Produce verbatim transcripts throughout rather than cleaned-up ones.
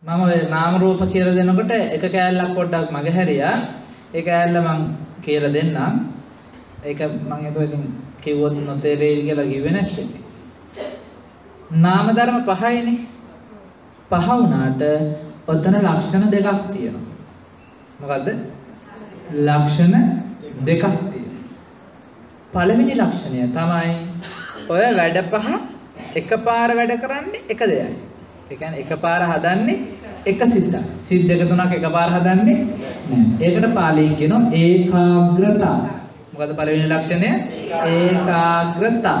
මම ඔය නාම රූප කියලා දෙනකොට එක කෑල්ලක් පොඩ්ඩක් මගේ හැරියා. ඒ කෑල්ල මම කියලා දෙන්නම්. ඒක මම හිතුවා ඉතින් කිව්වොත් නොතේරෙයි කියලා කිව්වේ නැත්තේ. නාම ධර්ම පහයිනේ. පහ වුණාට ඔතන ලක්ෂණ දෙකක් තියෙනවා. මොකද්ද? ලක්ෂණ දෙකක් තියෙනවා. පළවෙනි ලක්ෂණය තමයි ඔය වැඩ පහ එකපාර වැඩ කරන්නේ එක දෙයයි. ඒ කියන්නේ එකපාර හදන්නේ එක සිතක්. සිත් දෙක තුනක් එකපාර හදන්නේ නැහැ. ඒකට පාලියෙන් කියනවා ඒකාග්‍රතාව. මොකද පළවෙනි ලක්ෂණය? ඒකාග්‍රතාව.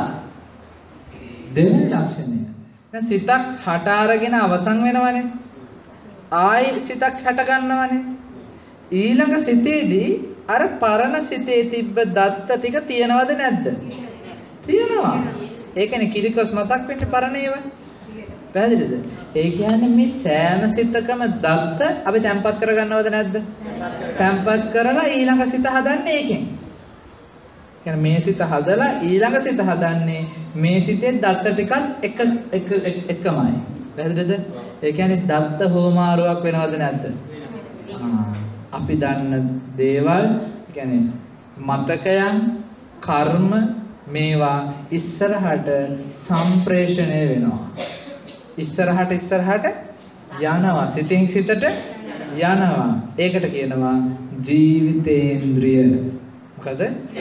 දෙවෙනි ලක්ෂණය. දැන් සිතක් හට අරගෙන අවසන් වෙනවනේ. ආයි සිතක් හට ගන්නවනේ. ඊළඟ සිතේදී අර පරණ සිතේ තිබ්බ දත්ත ටික තියනවද නැද්ද? තියෙනවා. ඒ කියන්නේ කිරිකොස් මතක් වෙන්නේ පරණ ඒවා. පැහැදිලිද? ඒ කියන්නේ මේ සෑම සිතකම දත්ත අපි තැම්පත් කරගන්නවද නැද්ද? තැම්පත් කරලා ඊළඟ සිත හදන්නේ ඒකෙන්. කියන්නේ මේ සිත හදලා ඊළඟ සිත හදන්නේ මේ සිතේ දත්ත ටිකත් එක එක එකමයි. පැහැදිලිද? ඒ කියන්නේ දත්ත හෝමාරුවක් වෙනවද නැද්ද? අපි දන්න දේවල් කියන්නේ මතකයන් කර්ම මේවා ඉස්සරහට සම්ප්‍රේෂණය වෙනවා. ඉස්සරහට ඉස්සරහට යනවා. සිතින් සිතට යනවා. ඒකට කියනවා ජීවිතේන්ද්‍රිය. මොකද?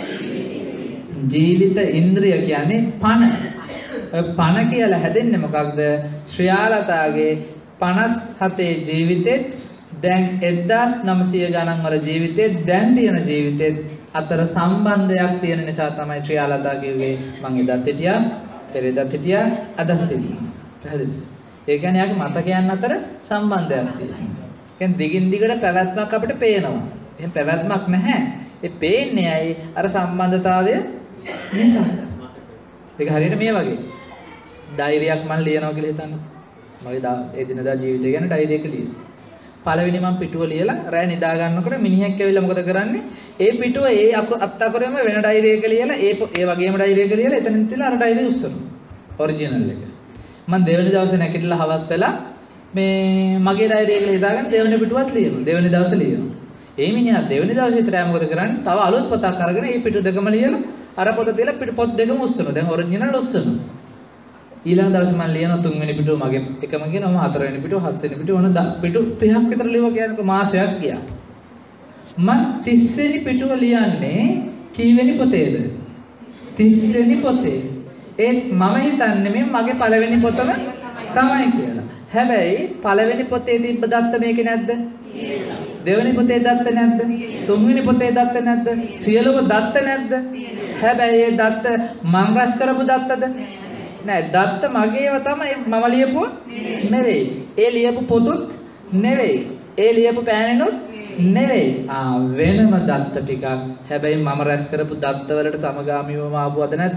ජීවිත ඉන්ද්‍රිය කියන්නේ පණ. ඔය පණ කියලා හැදෙන්නේ මොකක්ද? ශ්‍රියාලතාගේ පනස් හතේ ජීවිතෙත් දැන් එක්දාස් නවසිය ගණන් වල ජීවිතෙත් දැන් තියෙන ජීවිතෙත් අතර සම්බන්ධයක් තියෙන නිසා තමයි ශ්‍රියාලතා කිව්වේ මං එදත් හිටියා, පෙරේදත් හිටියා, අදත් හිටියා. පැහැදිලිද? ඒ කියන්නේ යාගේ මතකයන් අතර සම්බන්ධයක් තියෙනවා. කියන්නේ දිගින් දිගට පැවැත්මක් අපිට පේනවා. එහෙනම් පැවැත්මක් නැහැ. ඒ පේන්නේ ඇයි? අර සම්බන්ධතාවය නිසා. ඒක හරියට මේ වගේ. ඩයරියක් මම ලියනවා කියලා හිතන්න. මගේ එදිනදා ජීවිතය ගැන ඩයරි එක ලියනවා. පළවෙනි මම පිටුව ලියලා රැ නිදා ගන්නකොට මිනිහෙක් ඇවිල්ලා මොකද කරන්නේ? ඒ පිටුව ඒ අත් අකුරෙම වෙන ඩයරි එක ලියලා ඒ ඒ වගේම ඩයරි එක ලියලා එතනින් තියලා අර ඩයරි උස්සනවා. ඔරිජිනල් එක. මම දෙවෙනි දවසේ නැගිටලා හවස් වෙලා මේ මගේ ඩයරි එක හිතාගෙන දෙවෙනි පිටුවත් ලියනවා. දෙවෙනි දවසේ ලියනවා. ඒ මිනිහා දෙවෙනි දවසේ විතරයි මොකද කරන්නේ? තව අලුත් පොතක් අරගෙන මේ පිටු දෙකම ලියලා අර පොත තියලා පිටු පොත් දෙකම උස්සනවා. දැන් ඔරිජිනල් උස්සනවා. ඊළඟ දවසේ මම ලියනවා තුන්වෙනි පිටුව මගේ එකම කියනවා හතරවෙනි පිටුව හත්වෙනි පිටුව වුණ පිටු තිහක් විතර ලියුවා කියන්නේ මාසයක් ගියා. මම තිස් වෙනි පිටුව ලියන්නේ කීවෙනි පොතේද? තිස් වෙනි පොතේ. ඒත් මම හිතන්නේ මේ මගේ පළවෙනි පොතම තමයි කියලා. හැබැයි පළවෙනි පොතේ තිබ්බ දත්ත මේකේ නැද්ද? දෙවෙනි පොතේ දත්ත නැද්ද? තුන්වෙනි පොතේ දත්ත නැද්ද? සියලුම දත්ත නැද්ද? හැබැයි ඒ දත්ත මම රැස් කරපු දත්තද? නෑ දත්ත මගේව තමයි මම ලියපුවා නෙවෙයි. ඒ ලියපු පොතුත් නෙවෙයි. ඒ ලියපු පෑනෙනුත් නෙවෙයි. ආ වෙනම දත්ත ටිකක්. හැබැයි මම රැස් කරපු දත්ත වලට සමගාමීවම ආවද නැද්ද?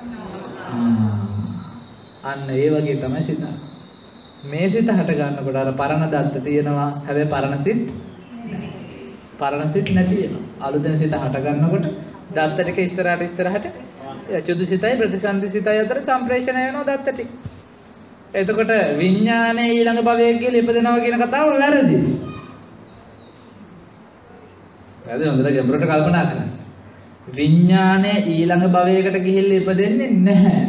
අන්න ඒ වගේ තමයි සිත. මේ සිත හට ගන්නකොට අර පරණ දත්ත තියෙනවා. හැබැයි පරණ සිත් පරණ සිත් නැති වෙනවා. අලුතෙන් සිත හට ගන්නකොට දත්ත ටික ඉස්සරහට ඉස්සරහට චුදුසිතයි ප්‍රතිසන්දිසිතයි අතර සම්ප්‍රේෂණය වෙනවා දත්ත ටික. එතකොට විඥානයේ ඊළඟ භවයේ කියලා ඉපදෙනවා කියන කතාව වැරදි. වැරදි හොඳට ගැඹුරට කල්පනා කරන්න. විඥානයේ ඊළඟ භවයකට ගිහිල්ලා ඉපදෙන්නේ නැහැ.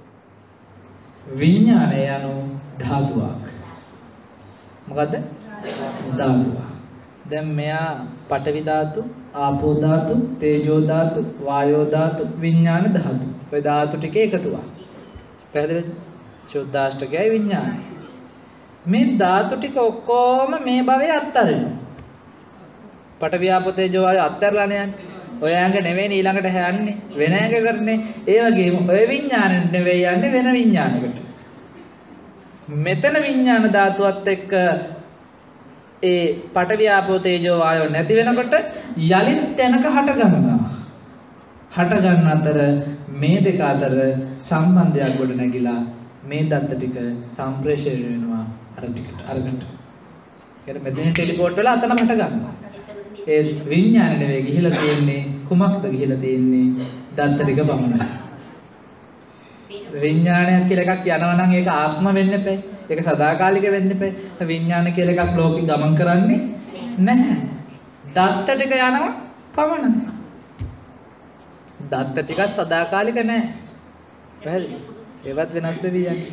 විඥානය යනු ධාතුවක්. මොකද්ද? ධාතුවක්. දැන් මෙයා පඨවි ධාතු, ආපෝ ධාතු, තේජෝ ධාතු, වායෝ ධාතු, විඥාන ධාතු. ඔය ධාතු ටික එකතුවක්. පැහැදිලිද? සුද්ධාෂ්ටකයයි විඥානයි. මේ ධාතු ටික ඔක්කොම මේ භවයේ අත්තරිනවා. පඨවි ආපෝ තේජෝ වායෝ අත්තරලානේ යන්නේ. ඔය ඇඟ නෙවෙයි ඊළඟට යන්නේ. වෙන ඇඟ කරන්නේ. ඒ වගේම ඔය විඥානෙ නෙවෙයි යන්නේ වෙන විඥානයකට. මෙතන විඥාන ධාතුවත් එක්ක ඒ පඨවි ආපෝ තේජෝ වායෝ නැති වෙනකොට යලිත් තැනක හට ගන්නවා. හට ගන්න අතර මේ දෙක අතර සම්බන්ධයක් ගොඩ නැගිලා මේ දත්ත ටික සම්ප්‍රේෂණය වෙනවා අර ටිකට අරකට. ඒකට මෙතන ටෙලිපෝට් වෙලා අතන හට ගන්නවා. ඒ විඥාන නෙවෙයි ගිහිලා තියෙන්නේ කුමක්ද ගිහිලා තියෙන්නේ දත්ත ටික පමණයි. විඥානයක් කියලා එකක් යනවා නම් ඒක ආත්ම වෙන්න එපා. ඒක සදාකාලික වෙන්න එපා. විඥාන කියලා එකක් ලෝකෙ ගමන් කරන්නේ නැහැ. දත්ත ටික යනවා පමණයි. දත්ත ටිකත් සදාකාලික නැහැ. පැහැදිලි? ඒවත් වෙනස් වෙවි යන්නේ.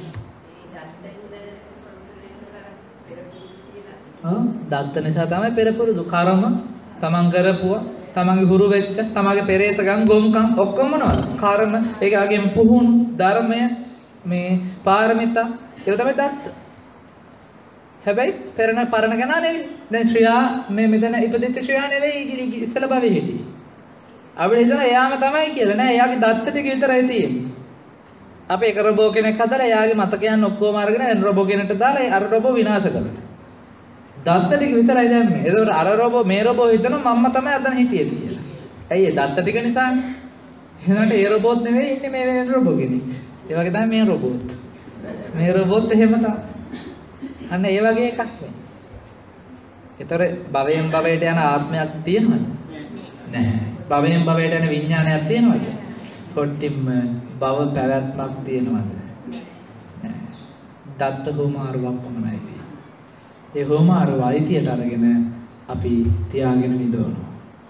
ආ දත්ත නිසා තමයි පෙරපුරුදු කර්ම තමන් කරපුවා තමන්ගේ හුරු වෙච්ච තමන්ගේ පෙරේතකම් ගොම්කම් ඔක්කොම මොනවද? කර්ම ඒක අගේම පුහුණු ධර්මය මේ පාරමිතා ඒක තමයි දත්ත. හැබැයි පෙරණ පරණ කෙනා නෙවෙයි. දැන් ශ්‍රියා මේ මෙතන ඉපදෙච්ච ශ්‍රියා නෙවෙයි ඉස්සල භවයේ හිටියේ. අපිට හිතන එයාම තමයි කියලා නෑ. එයාගේ දත්ත ටික විතරයි තියෙන්නේ. අපි එක රොබෝ කෙනෙක් හදලා එයාගේ මතකයන් ඔක්කොම අරගෙන එන රොබෝ කෙනෙක්ට දාලා අර රොබෝ විනාශ කරනවා. දත්ත ටික විතරයි දැම්මේ. ඒකෝර අර රොබෝ මේ රොබෝ හිතනවා මම්ම තමයි අදන් හිටියේ කියලා. ඇයි ඒ දත්ත ටික නිසානේ. එහෙනම් ඒ රොබෝත් නෙවෙයි ඉන්නේ මේ වෙන රොබෝ කෙනෙක්. ඒ වගේ තමයි මේ රොබෝත්. මේ රොබෝත් එහෙම තමයි. අන්න ඒ වගේ එකක් වෙන්නේ. ඒතර භවයෙන් භවයට යන ආත්මයක් තියෙනවද? නැහැ. භවයෙන් භවයට යන විඥානයක් තියෙනවද? කොටින්ම භව පැවැත්මක් තියෙනවද? නැහැ. දත්ත හෝමාරුවක් පමණයි තියෙන්නේ. ඒ හෝමාරුව අයිතියට අරගෙන අපි තියාගෙන විදවනවා.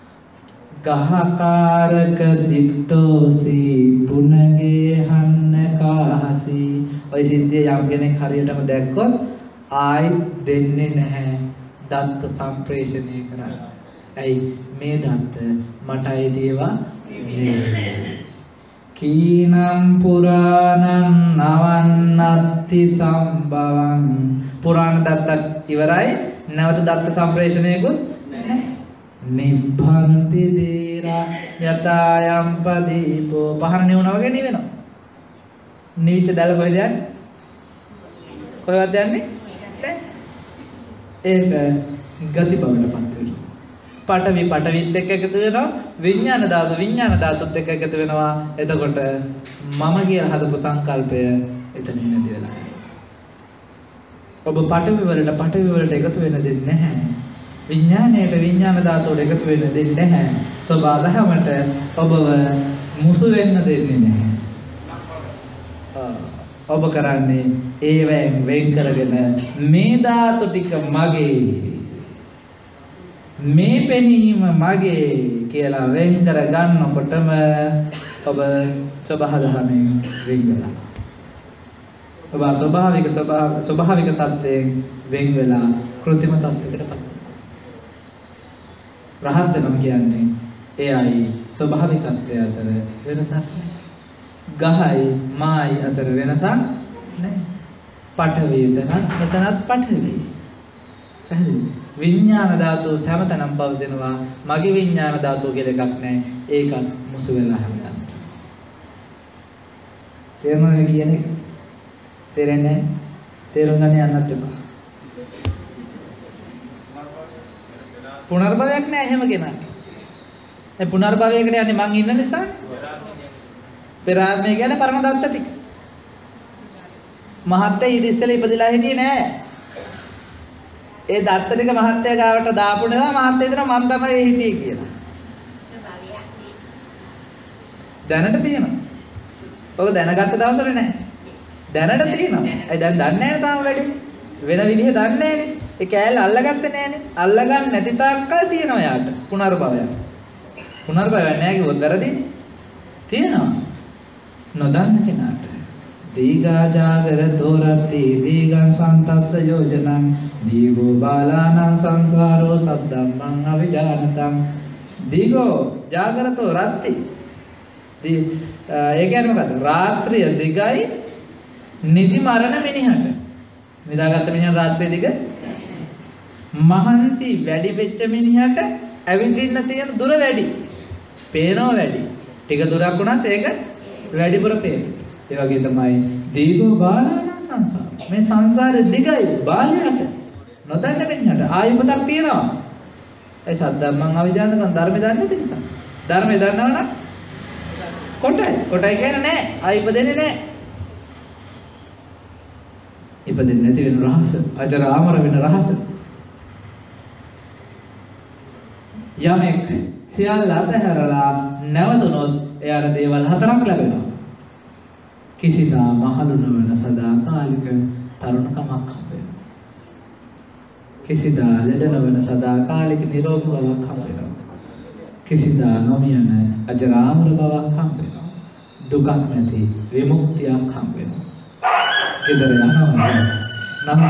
ගහකාරක දිට්ඨෝසි පුනගේ හන්න කාහසි. ඔය සිද්ධිය යම් කෙනෙක් හරියටම දැක්කොත් ආයි දෙන්නේ නැහැ දත්ත සම්ප්‍රේෂණය කරන්න. ඇයි මේ දත්ත මට අයිතිවා නෙවෙයි. කීනම් පුරාණං නවන්නත්ති සම්භවං. පුරාණ දත්තත් ඉවරයි. නැවත දත්ත සම්ප්‍රේෂණයකුත් නැහැ. නිබ්බන්ති දීරා යතායම් පදීපෝ. පහන නිවුණා වගේ නිවෙනවා. නිවිච්ච දැල කොහෙද යන්නේ? කොහෙවත් යන්නේ? ඒක ගති බවටපත් වෙනවා. පඨවි පඨවිත් එක්ක එකතු වෙනවා. විඥාන ධාතු විඥාන ධාතුත් එක්ක එකතු වෙනවා. එතකොට මම කියලා හදපු සංකල්පය එතනින් නැති වෙලා යනවා. ඔබ පඨවි වලට පඨවි වලට එකතු වෙන්න දෙන්නේ නැහැ. විඥාණයට විඥාන ධාතුවට එකතු වෙන්න දෙන්නේ නැහැ. ස්වභාවයමට ඔබව මුසු වෙන්න දෙන්නේ නැහැ. ඔබ කරන්නේ ඒවෙන් වෙන් කරගෙන මේ ධාතු ටික මගේ මේ පෙනීම මගේ කියලා වෙන් කර ගන්නකොටම ඔබ ස්වභාවයෙන් වෙන් වෙලා ඔබ ස්වභාවික ස්වභාවික තත්ත්වයෙන් වෙන් වෙලා කෘත්‍රිම තත්ත්වයකටපත් වෙනවා. රහත් වෙනවා කියන්නේ එයයි ස්වභාවිකත්වය අතර වෙනසක් නැහැ. ගහයි මායි අතර වෙනසක් නැහැ. පඨවි එතනත් මෙතනත් පඨවි. පැහැදිලිද? විඥාන ධාතුව සෑමතැනම පවතිනවා. මගේ විඥාන ධාතුව කියලා එකක් නැහැ. ඒකත් මුසු වෙලා හැමතැනම. තේරුණාද කියන්නේ? තේරෙන්නේ නැහැ. තේරුම් ගන්න යන්නත් එපා. පුනර්භවයක් නැහැ එහෙම කෙනාට. ඒ පුනර්භවයකට යන්නේ මං ඉන්න නිසා. පෙර ආත්මය කියන්නේ පරම දත්ත ටික. මහත්ය ඊට ඉස්සෙල්ලා ඉපදිලා හිටියේ නෑ. ඒ දත්ත ටික මහත්ය ගාවට දාපු නිසා මහත්ය හිතනවා මං තමයි හිටියේ කියලා. දැනට තියෙනවා. ඔක දැනගත්ත දවසට නෑ. දැනට තියෙනවා. ඒ දැන් දන්නේ නෑනේ තාම වැඩි. වෙන විදිහ දන්නේ නෑනේ. ඒ කෑල්ල අල්ලගත්තේ නෑනේ. අල්ලගන්න නැති තාක්කල් තියෙනවා යාට පුනර්භවයක්. පුනර්භවයක් නෑ කිව්වොත් වැරදිනේ. තියෙනවා. නොදන්න කෙනාට දීගා ජාගරතෝ රත්ති දීගං සන්තස්ස යෝජනං දීගෝ බාලානං සංසාරෝ සද්දම්මං අවිජානතං. දීගෝ ජාගරතෝ රත්ති දී ඒ කියන්නේ මොකද්ද? රාත්‍රිය දිගයි නිදි මරණ මිනිහට. නිදාගත්ත මිනිහට රාත්‍රිය දිග මහන්සි වැඩි වෙච්ච මිනිහට ඇවිදින්න තියෙන දුර වැඩි. පේනව වැඩි. ටික දුරක් වුණත් ඒක වැඩිපුර පේනවා. ඒ වගේ තමයි දීගෝ බාලාන සංසාර. මේ සංසාරේ දිගයි බාලයට. නොදන්න මිනිහට ආයුපතක් තියෙනවා. ඒ සද්දම්මං අවිජානතං ධර්මය දන්නේ නැති නිසා. ධර්මය දන්නවනම් කොටයි. කොටයි කියන්නේ නැහැ. ආයුපදෙන්නේ නැහැ. ඉපදෙන්නේ නැති වෙන රහස, අජරාමර වෙන රහස. යමෙක් සියල්ල අතහැරලා නැවතුනොත් එයාට දේවල් හතරක් ලැබෙනවා. කිසිදා මහලු නොවන සදාකාලික තරුණකමක් හම්බ වෙනවා. කිසිදා ලෙඩ නොවන සදාකාලික නිරෝගී බවක් හම්බ වෙනවා. කිසිදා නොමියන අජරාමර බවක් හම්බ වෙනවා. දුකක් නැති විමුක්තියක් හම්බ වෙනවා. ගෙදර යනවා නම්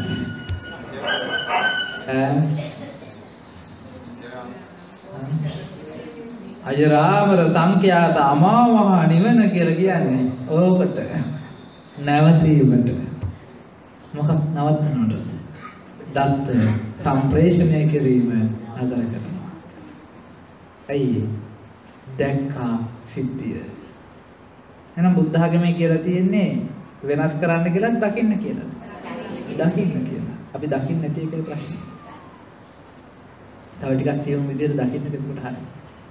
අජරාමර සංඛ්‍යාත අමා මහ නිවන කියලා කියන්නේ ඕකට නැවතීමට මොකක් නවත්තනවද? දත්ත සම්ප්‍රේෂණය කිරීම නතර කරනවා. ඇයි? දැක්කා සිද්ධිය. එහෙනම් බුද්ධ ආගමේ කියලා තියෙන්නේ වෙනස් කරන්න කියලා දකින්න කියලා. දකින්න කියලා. අපි දකින්න නැති එක ප්‍රශ්නේ. තව ටිකක් සියුම් විදිහට දකින්න එතකොට හරියි.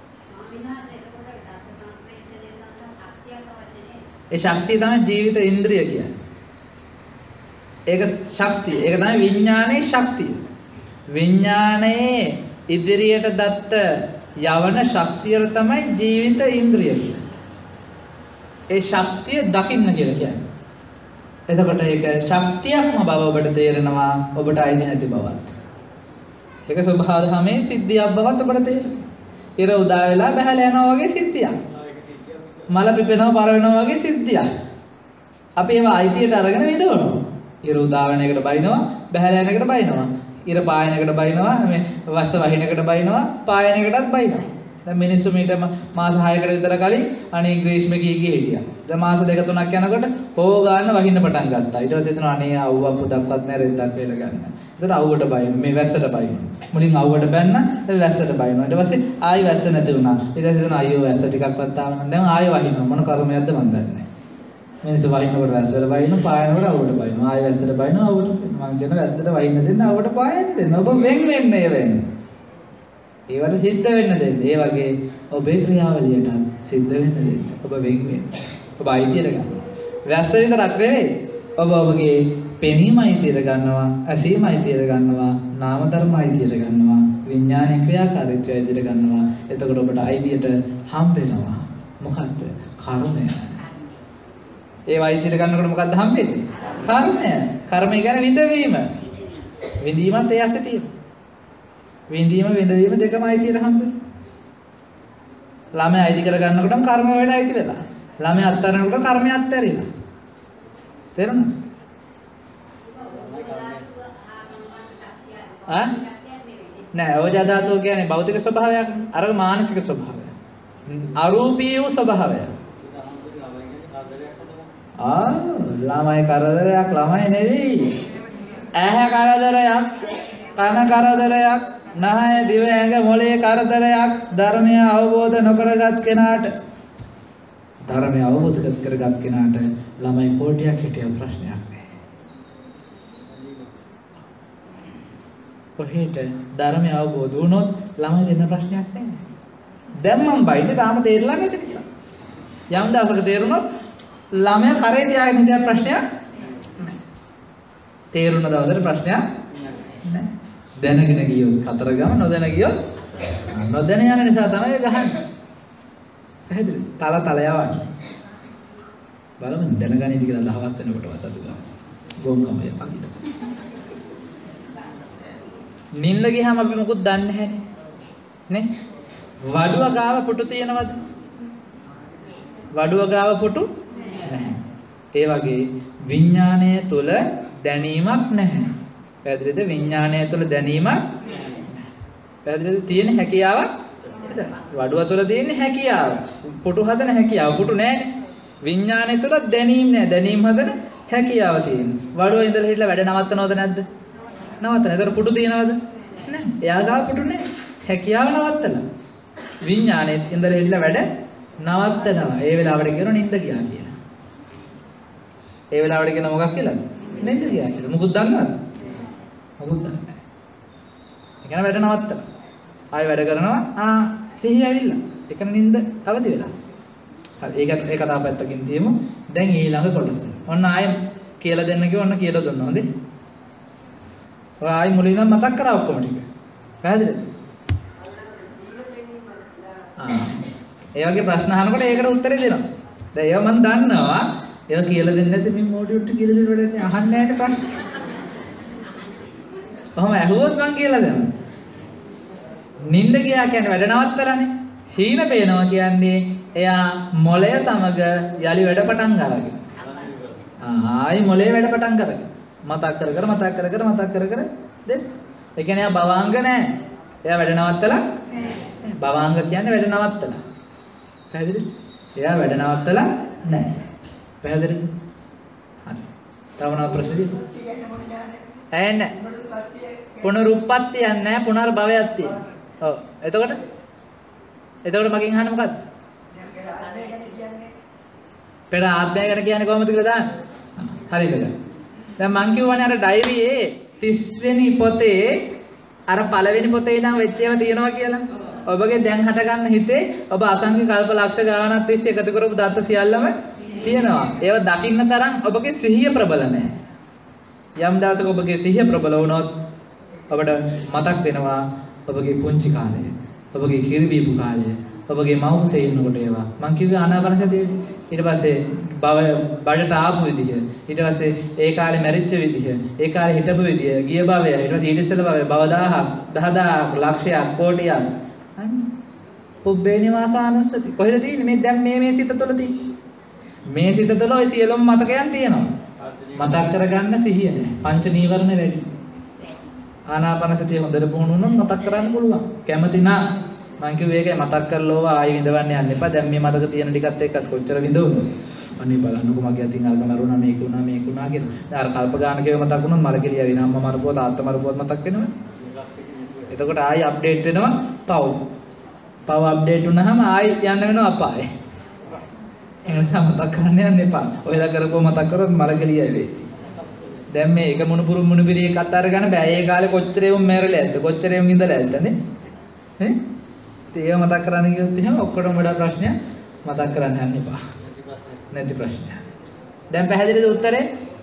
ඒ ශක්තිය තමයි ජීවිත ඉන්ද්‍රිය කියන්නේ. ඒක ශක්තිය. ඒක තමයි විඥානයේ ශක්තිය. විඥානයේ ඉදිරියට දත්ත යවන ශක්තිය තමයි ජීවිත ඉන්ද්‍රිය කියන්නේ. ඒ ශක්තිය දකින්න කියලා කියන්නේ. එතකොට ඒක ශක්තියක්ම බව ඔබට තේරෙනවා ඔබට අයිති නැති බවත්. ඒක ස්වභාව ධමයේ සිද්ධියක් බවත් ඔබට තේරෙනවා. ඉර උදා වෙලා බහැලා යනවා වගේ සිද්ධියක්. මල පිපෙනවා පර වෙනවා වගේ සිද්ධියක්. අපි ඒවා අයිතියට අරගෙන විඳවනවා. ඉර උදා වෙන එකට බයිනවා, බහැලා යන එකට බයිනවා. ඉර පායන එකට බයිනවා, මේ වස්ස වහින එකට බයිනවා, පායන එකටත් බයිනවා. දැන් මිනිස්සු මීට මාස හයකට විතර කලින් අනේ ග්‍රීස්ම කී කී හිටියා. දැන් මාස දෙක තුනක් යනකොට හෝ ගන්න වහින්න පටන් ගත්තා. ඊට පස්සේ හිතනවා අනේ අවුව පුතක්වත් නැහැ රෙද්දක් වේල ගන්න. ඊට අවුවට බයින මේ වැස්සට බයින. මුලින් අවුවට බැන්න ඊට වැස්සට බයිනවා. ඊට පස්සේ ආයි වැස්ස නැති වුණා. ඊට පස්සේ හිතනවා අයියෝ වැස්ස ටිකක්වත් ආව නම් දැන් ආයි වහිනවා. මොන කර්මයක්ද මන් දන්නේ නැහැ. මිනිස්සු වහිනකොට වැස්සට බයින, පායනකොට අවුවට බයිනවා. ආයි වැස්සට බයිනවා අවුවට. මම කියන වැස්සට වහින්න දෙන්න අවුවට පායන්න දෙන්න. ඔබ වෙන් වෙන්නේ වෙන්නේ. ඒවට සිද්ධ වෙන්න දෙන්න. ඒ වගේ ඔබේ ක්‍රියාවලියට සිද්ධ වෙන්න දෙන්න. ඔබ වෙන් වෙන්න. ඔබ අයිතියට ගන්න. වැස්ස විතරක් නෙවෙයි. ඔබ ඔබගේ පෙනීම අයිතියට ගන්නවා, ඇසීම අයිතියට ගන්නවා, නාම ධර්ම අයිතියට ගන්නවා, විඥානීය ක්‍රියාකාරීත්වය අයිතියට ගන්නවා. එතකොට ඔබට අයිතියට හම්බ වෙනවා. මොකද්ද? කර්මය. ඒ අයිතියට ගන්නකොට මොකද්ද හම්බෙන්නේ? කර්මය. කර්මය කියන්නේ විඳවීම. විඳීමත් ඒ ඇසේ තියෙනවා. විඳීම විඳවීම දෙකම අයිතියට හම්බ වෙනවා. ළමයා අයිති කර ගන්නකොටම කර්ම වලට අයිති වෙලා. ළමයා අත්හරිනකොට කර්මය අත්හැරිලා. තේරුණාද? ආ? නෑ ඕජා ධාතුව කියන්නේ භෞතික ස්වභාවයක්. අර මානසික ස්වභාවයක්. අරූපී වූ ස්වභාවයක්. ආ ළමයි කරදරයක් ළමයි නෙවෙයි. ඇහැ කරදරයක්, කන කරදරයක්, නහය දිව ඇඟ මොළයේ කරදරයක්. ධර්මය අවබෝධ නොකරගත් කෙනාට ධර්මය අවබෝධ කරගත් කෙනාට ළමයි කෝටියක් හිටිය ප්‍රශ්නයක් නෑ. කොහෙට ධර්මය අවබෝධ වුණොත් ළමයි දෙන්න ප්‍රශ්නයක් නෑ. දැන් මම බයින්නේ තාම තේරෙලා නැති නිසා. යම් දවසක තේරුණොත් ළමයා කරේ තියාගෙන හිටිය ප්‍රශ්නයක් නෑ. තේරුණ දවසට ප්‍රශ්නයක් නෑ. දැනගෙන ගියොත් කතරගම නොදැන ගියොත් නොදැන යන නිසා තමයි ගහන්නේ. පැහැදිලිද? තල තල යවන්නේ. බලමු දැනගන්නේ කියලා දහවස් වෙනකොටවත් අද ගන්න. ගොංකම යපන්ද. නිින්ද ගියාම අපි මොකුත් දන්නේ නැහැනේ. නේ? වඩුව ගාව පුටු තියනවද? වඩුව ගාව පුටු නැහැ. ඒ වගේ විඥාණය තුල දැනීමක් නැහැ. පැහැදිලිද? විඥාණය තුළ දැනීමක් පැහැදිලිද? තියෙන හැකියාවක් වඩුව තුළ තියෙන හැකියාව. පුටු හදන හැකියාව. පුටු නැහැනේ. විඥාණය තුළ දැනීම නැහැ. දැනීම හදන හැකියාව තියෙනවා. වඩුව ඉඳලා හිටලා වැඩ නවත්තනවද නැද්ද? නවත්තන. ඒතර පුටු තියනවද? නැහැ. එයා ගාව පුටු නැහැ. හැකියාව නවත්තලා. විඥාණය ඉඳලා හිටලා වැඩ නවත්තනවා. ඒ වෙලාවට කියනවා නිින්ද ගියා කියලා. ඒ වෙලාවට කියන මොකක් කියලාද? නිින්ද ගියා කියලා. මොකද දන්නවද? මොකුත් දන්නේ නැහැ. ඒ කියන්නේ වැඩ නවත්තලා. ආයෙ වැඩ කරනවා. ආ සිහිය ඇවිල්ලා. ඒකන නිින්ද අවදි වෙලා. හරි ඒක ඒ කතාව පැත්තකින් තියමු. දැන් ඊළඟ කොටස. ඔන්න ආයෙ කියලා දෙන්න කිව්ව ඔන්න කියලා දුන්නා. හොඳේ. ඔය ආයෙ මුලින්ම මතක් කරා ඔක්කොම ටික. පැහැදිලිද? ආ ඒ වගේ ප්‍රශ්න අහනකොට ඒකට උත්තරේ දෙනවා. දැන් ඒවා මම දන්නවා. ඒක කියලා දෙන්නේ නැද්ද මේ මොඩියුට් කියලා දෙන්න වැඩන්නේ අහන්නේ නැහැ ප්‍රශ්න. කොහොම ඇහුවොත් මං කියලා දෙනවා. නිින්ද ගියා කියන්නේ වැඩ නවත්තලානේ. හීන පේනවා කියන්නේ එයා මොළය සමග යලි වැඩ පටන් ගන්නවා. ආයි මොළේ වැඩ පටන් කරගෙන මතක් කර කර මතක් කර කර මතක් කර කර දෙන්න. ඒ කියන්නේ එයා භවාංග නැහැ. එයා වැඩ නවත්තලා නැහැ. භවාංග කියන්නේ වැඩ නවත්තලා. පැහැදිලිද? එයා වැඩ නවත්තලා නැහැ. පැහැදිලිද? හරි. තව මොනවද ප්‍රශ්නද? ඇහෙන්නේ නැහැ. පුනරුත්පත්තියක් නැහැ පුනර්භවයක් තියෙනවා. ඔව්. එතකොට එතකොට මගෙන් අහන්නේ මොකද්ද? පෙර ආත්මය ගැන කියන්නේ කොහොමද කියලා දාන්න. හරිද? දැන් මං කියවනේ අර ඩයරියේ තිස් වෙනි පොතේ අර පළවෙනි පොතේ ඉඳන් වෙච්ච ඒවා තියෙනවා කියලා. ඔබගේ දැන් හට ගන්න හිතේ ඔබ අසංඛ්‍ය කල්ප ලක්ෂ ගාණක් තිස්සේ එකතු කරපු දත්ත සියල්ලම තියෙනවා. ඒව දකින්න තරම් ඔබගේ සිහිය ප්‍රබල නැහැ. යම් දවසක ඔබගේ සිහිය ප්‍රබල වුණොත් ඔබට මතක් වෙනවා ඔබගේ පුංචි කාලය, ඔබගේ කිරිබීපු කාලය, ඔබගේ මවුසේ ඉන්නකොට ඒවා. මං කිව්වේ ආනාපානසතියේදී. ඊට පස්සේ බව බඩට ආපු විදිහ, ඊට පස්සේ ඒ කාලේ මැරිච්ච විදිහ, ඒ කාලේ හිටපු විදිහ, ගිය භවය, ඊට පස්සේ ඊට ඉස්සෙල්ලා භවය, භව දහයක්, දහදහයක්, ලක්ෂයක්, කෝටියක්. අන්න පුබ්බේ නිවාසානුස්සති. කොහෙද තියෙන්නේ මේ දැන් මේ මේ සිත තුළ තියෙන්නේ? මේ සිත තුළ ඔය සියලුම මතකයන් තියෙනවා. මතක් කරගන්න සිහිය නැහැ. පංච නීවරණ වැඩි. ආනාපානසතිය හොඳට පුහුණු වුණොත් මතක් කරන්න පුළුවන්. කැමති නම් මං කිව්වේ ඒකයි මතක් කරලෝව ආයෙ විඳවන්න යන්න එපා. දැන් මේ මතක තියෙන ටිකත් එක්කත් කොච්චර විඳවුණා. අනේ බලන්නකෝ මගේ අතින් අල්ම මරුණා මේක වුණා මේක වුණා කියලා. දැන් අර කල්ප ගානකේ මතක් වුණොත් මල කෙලිය වෙන අම්මා මරපුවා තාත්තා මරපුවත් මතක් වෙනවා. එතකොට ආයෙ අප්ඩේට් වෙනවා පව්. පව් අප්ඩේට් වුණාම ආයෙ යන්න වෙනවා අපායේ. ඒ නිසා මතක් කරන්න යන්න එපා. ඔයලා කරපුවා මතක් කරොත් මල කෙලිය වෙයි. දැන් මේ එක මුණුපුරු මුණුපිරි එකත් අරගෙන බෑ. ඒ කාලේ කොච්චර එවුන් මැරෙලා ඇද්ද? කොච්චර එවුන් ඉඳලා ඇද්ද නේ? ඈ? ඒක මතක් කරන්න ගියොත් එහෙම ඔක්කොටම වඩා ප්‍රශ්නයක් මතක් කරන්න යන්න එපා. නැති ප්‍රශ්නයක්. දැන් පැහැදිලිද උත්තරේ?